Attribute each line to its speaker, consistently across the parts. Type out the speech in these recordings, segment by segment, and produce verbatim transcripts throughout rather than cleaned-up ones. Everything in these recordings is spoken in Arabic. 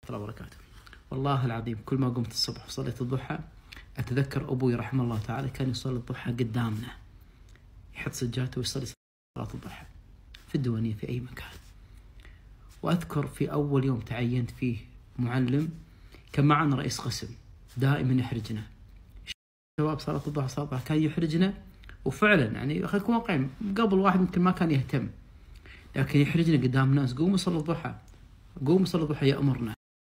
Speaker 1: الله وبركاته. والله العظيم كل ما قمت الصبح وصليت الضحى أتذكر أبوي رحمه الله تعالى كان يصلي الضحى قدامنا، يحط سجاته ويصلي صلاة الضحى في الديوانية في أي مكان. وأذكر في أول يوم تعينت فيه معلم كان معنا رئيس قسم دائما يحرجنا، شباب صلاة الضحى صلاة الضحى كان يحرجنا، وفعلا يعني خلينا نكون واقعيين، قبل واحد يمكن ما كان يهتم، لكن يحرجنا قدام الناس، قوموا صلوا الضحى قوموا صلوا الضحى يأمرنا.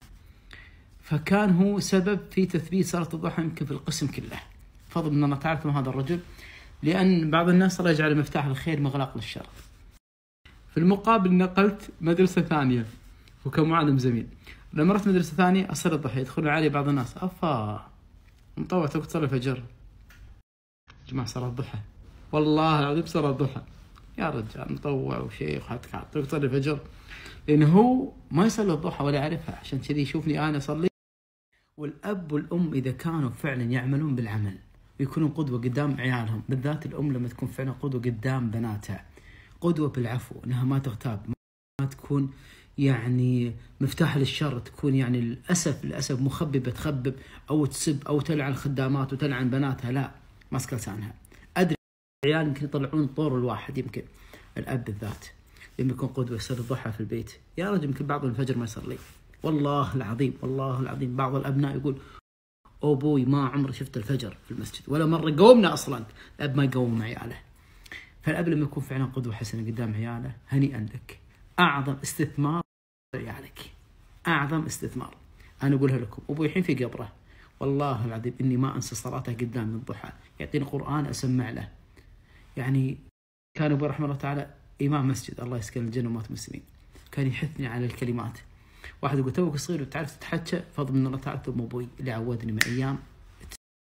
Speaker 1: فكان هو سبب في تثبيت صلاة الضحى يمكن في القسم كله، فضل من الله تعالى هذا الرجل، لأن بعض الناس صار يجعل مفتاح الخير مغلاق للشر. في المقابل نقلت مدرسة ثانية وكان معلم زميل، لما رحت مدرسة ثانية أصلي الضحى يدخلوا علي بعض الناس، أفا مطوع توك تصلي الفجر جماعة صلاة الضحى، والله العظيم صلاة الضحى يا رجال مطوع وشيخ هتكعب توك تصلي الفجر، لأنه هو ما يصلي الضحى ولا يعرفها، عشان كذي يشوفني أنا أصلي. والأب والأم إذا كانوا فعلا يعملون بالعمل ويكونون قدوة قدام عيالهم، بالذات الأم لما تكون فعلا قدوة قدام بناتها، قدوة بالعفو، أنها ما تغتاب، ما تكون يعني مفتاح للشر، تكون يعني للأسف للأسف مخببة تخبب أو تسب أو تلعن الخدامات وتلعن بناتها، لا ماسكة لسانها. أدري العيال يمكن يطلعون طور الواحد، يمكن الأب بالذات لما يكون قدوة يصلي الضحى في البيت، يا رجل يمكن بعض الفجر ما يصلي، والله العظيم والله العظيم بعض الأبناء يقول أبوي ما عمري شفت الفجر في المسجد ولا مرة قومنا أصلا، الأب ما يقوم عياله. فالأب لما يكون فعلا قدوة حسنة قدام عياله هنيئا لك، أعظم استثمار عيالك، أعظم استثمار. أنا أقولها لكم، أبوي الحين في قبره، والله العظيم إني ما أنسى صلاته قدام الضحى، يعطيني قرآن أسمع له. يعني كان أبوي رحمه الله تعالى إمام مسجد، الله يسكن الجنة ومات المسلمين، كان يحثني على الكلمات. واحد يقول توك صغير وتعرف تتحكى، فضل من الله تعالى ثم أبوي اللي عودني من أيام